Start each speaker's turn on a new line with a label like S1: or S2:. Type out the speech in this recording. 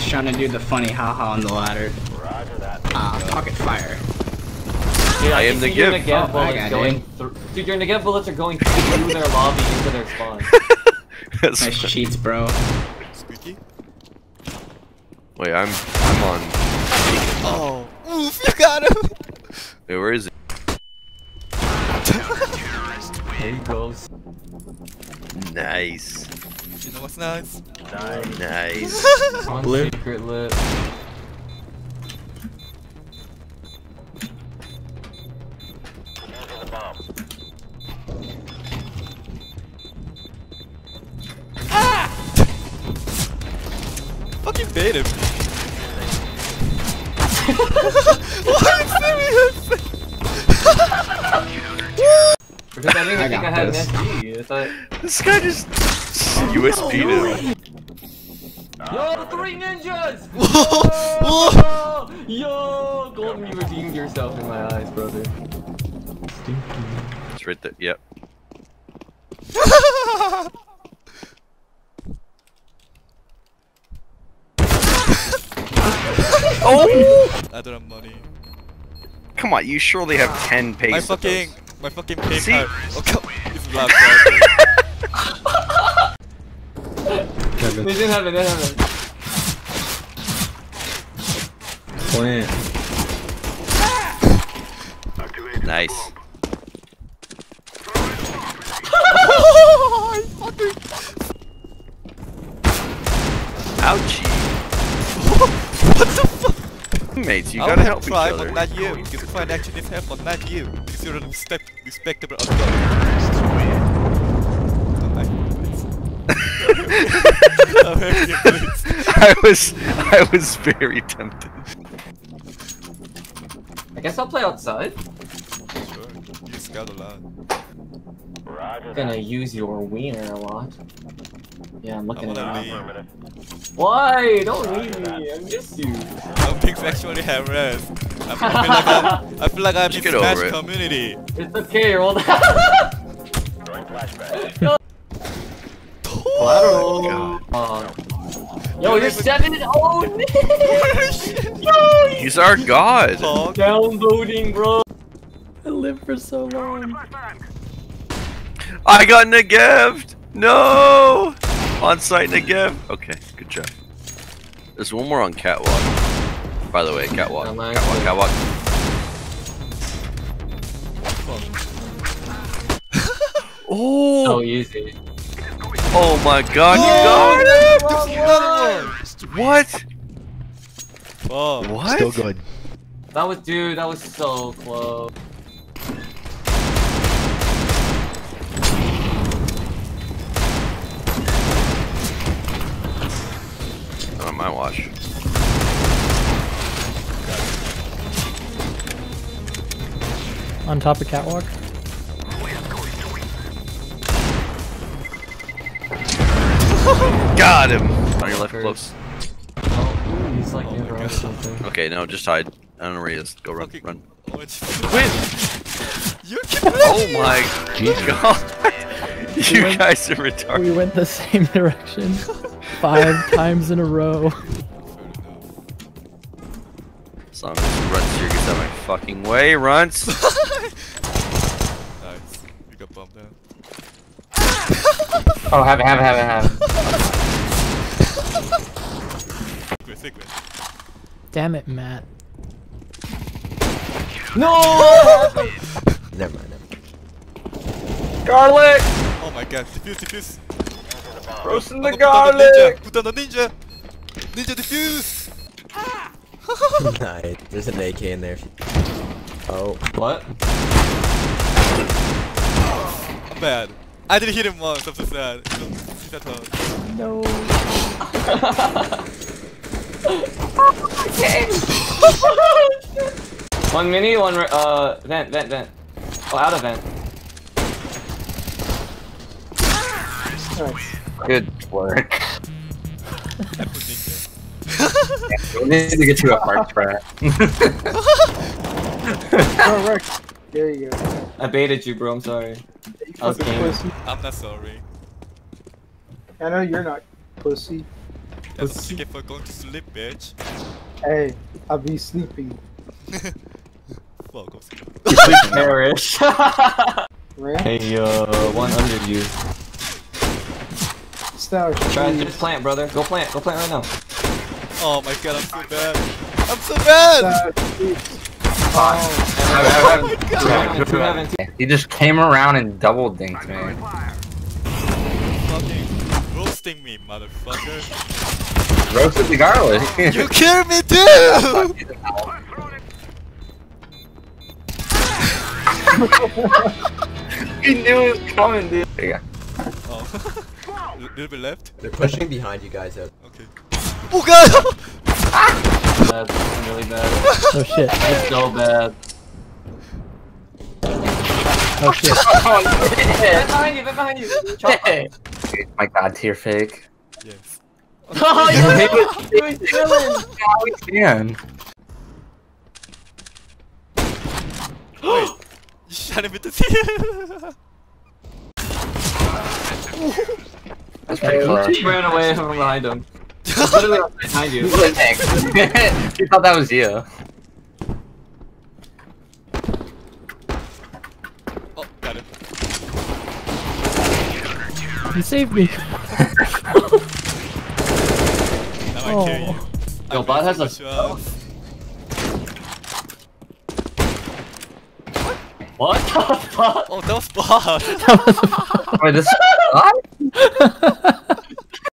S1: was trying to do the funny haha on the ladder. Pocket fire.
S2: Dude,
S3: I am the gift.
S2: Dude, your Negev bullets are going through their lobby into their spawn.
S1: Nice cheats, bro.
S4: Squeaky?
S3: Wait, I'm on.
S4: Oh, oof, you got him!
S3: Wait, where is it?
S2: There he goes.
S3: Nice.
S4: You know what's nice?
S3: Nice.
S1: Blue.
S2: Secret lit.
S4: Fucking bait him. Why are you serious?
S2: Because I didn't think I had an
S1: this.
S2: SG. I thought...
S3: This guy just USP'd him.
S2: Yo, 3 ninjas!
S4: Whoa!
S2: Yo! Golden, you redeemed yourself in my eyes, brother.
S3: It's right there. Yep. Oh!
S4: I don't have money.
S3: Come on, you surely have 10 pesos.
S4: My fucking pay
S3: See?
S4: card. Oh, come. This is loud.
S2: They didn't have it, they didn't have it.
S1: Plant.
S3: Nice. Ouchie.
S4: What the fuck?
S3: Teammates, you gotta help each
S4: try,
S3: other.
S4: but not you. Because if I actually needs help, but not you. Because you're a respectable adult.
S3: I was very tempted.
S2: I guess I'll play outside.
S4: Sure, you scout a lot.
S2: I'm gonna use your wiener a lot. Yeah, I'm looking at it.
S4: Leave.
S2: Why? Don't leave me. I miss you.
S4: I'm being sexually harassed. I feel like I'm in
S3: Get
S4: Smash
S3: over it.
S4: community.
S2: It's okay, roll that. Collateral. Yo, you're 7 oh Yo,
S3: He's our god.
S4: Dog.
S2: downloading, bro.
S1: I lived for so long.
S3: I got negeved. No. On site Negev. Okay, good job. There's one more on catwalk. By the way, catwalk. Catwalk. Oh.
S2: So easy.
S3: Oh my god, you got it! What?
S4: Oh.
S3: What?
S5: Still good.
S2: That was, dude, that was so close.
S3: Not on my watch.
S6: On top of catwalk.
S3: Got him! On your left, close.
S2: Oh, he's like in or something.
S3: Okay, no, just hide. I don't know where he is. Go run,
S4: Fucking
S3: run.
S4: orange.
S3: Win!
S4: You can
S3: Oh my god! You guys are
S6: We
S3: retarded.
S6: went the same direction 5 times in a row.
S3: As long as Runts here gets out of my fucking way, Runts!
S4: Nice. You got bumped out.
S2: Oh, have it.
S4: Secret.
S6: Damn it, Matt.
S2: No!
S5: Never mind.
S2: Garlic!
S4: Oh my god, defuse.
S2: Roasting the garlic!
S4: Put down the ninja! Ninja defuse!
S5: Nice. There's an AK in there. Oh.
S2: What?
S4: I'm bad. I didn't hit him once, I'm so sad. He's at home.
S6: No.
S2: One mini, one vent. Oh, out of vent. Good work. We need to get you a heart trap.
S7: Work. There you go.
S2: I baited you, bro. I'm sorry.
S7: You
S2: I was
S7: fucking
S2: gaming.
S7: pussy.
S4: I'm not sorry.
S7: I know you're not pussy.
S4: That's a ticket for going to sleep, bitch.
S7: Hey, I'll be sleeping.
S4: Well, go sleep.
S2: Perish.
S7: Right?
S2: Hey, one under you.
S7: Start.
S2: Try to plant, brother. Go plant right now.
S4: Oh my god, I'm so bad. I'm so bad!
S8: He just came around and double dinked, man.
S4: Fucking roasting me, motherfucker.
S8: Roasted the garlic.
S4: You killed me too!
S8: He knew it was coming, dude. There you go.
S4: Oh. A little bit left?
S5: They're pushing behind you guys out.
S4: Okay. Oh god!
S2: That's really bad.
S6: Oh shit.
S2: It's so bad.
S6: Oh shit.
S2: They're behind you,
S8: Hey. My god, tier fake.
S4: Yes.
S2: Oh, he was chilling!
S8: Man.
S4: You shot him with the tear!
S8: That's pretty close.
S2: He ran away from behind him. He's literally behind you.
S8: He thought that was you.
S4: Oh, got him.
S6: You saved me.
S4: Now I kill you.
S2: Yo, bot has a...
S4: Shot.
S2: What the fuck?
S4: Oh, that was bot!
S8: Wait, this